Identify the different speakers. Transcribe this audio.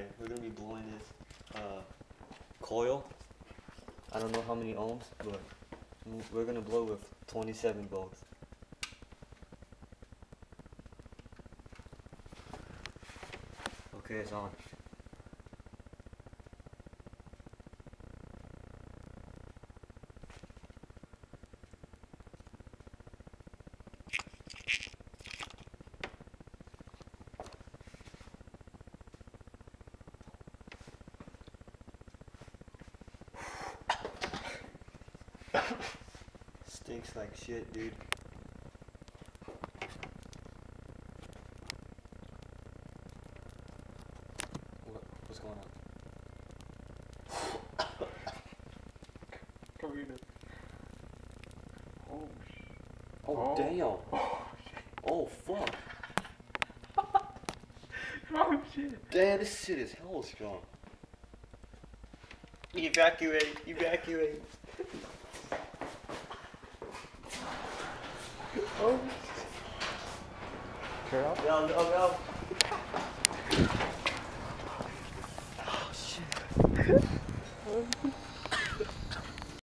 Speaker 1: Alright, we're gonna be blowing this coil. I don't know how many ohms, but we're gonna blow with 27 volts. Okay, it's on. Stinks like shit, dude. What's going on?
Speaker 2: Come here. Oh shit.
Speaker 1: Oh, damn. Oh fuck.
Speaker 2: Oh shit.
Speaker 1: Damn, this shit is hella strong. Evacuate, evacuate.
Speaker 2: Oh. Turn off.
Speaker 1: No, no, no.